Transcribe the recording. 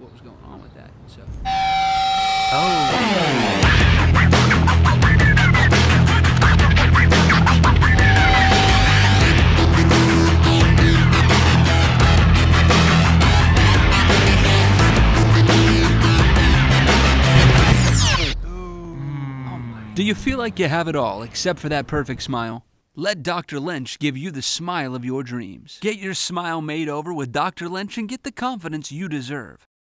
what was going on with that. So. Do you feel like you have it all except for that perfect smile? Let Dr. Lynch give you the smile of your dreams. Get your smile made over with Dr. Lynch and get the confidence you deserve.